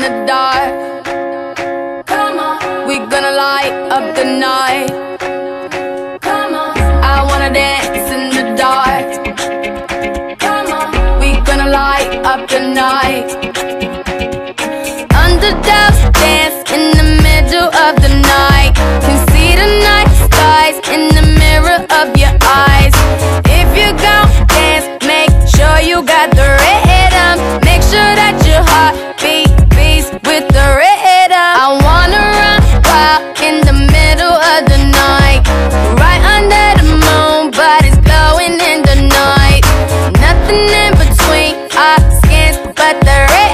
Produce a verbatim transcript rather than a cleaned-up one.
the dark. Come on, we gonna light up the night. Come on, I wanna dance in the dark. Come on, we gonna light up the night. Underdogs dance in the middle of the night. Can see the night skies in the mirror of your eyes. If you gon' dance, make sure you got the rhythm. Make sure that your heart beat beats with the rhythm. I wanna run wild in the middle of the night, right under the moon, but it's glowing in the night. Nothing in between our skins but the rhythm.